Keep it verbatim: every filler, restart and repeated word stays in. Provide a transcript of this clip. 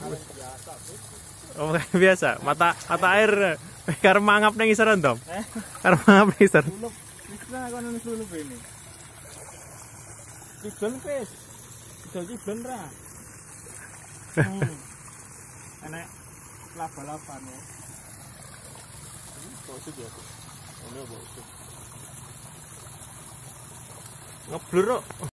Oh, biasa. Mata mata air karo mangap ning isor Tom. Karo mangap ning isor. Wis lah kono wis lulup ini. Didol wis. Didol didol ra. Enak laba-laban ya. Bosok ya. Ono bosok. Ngeblur kok.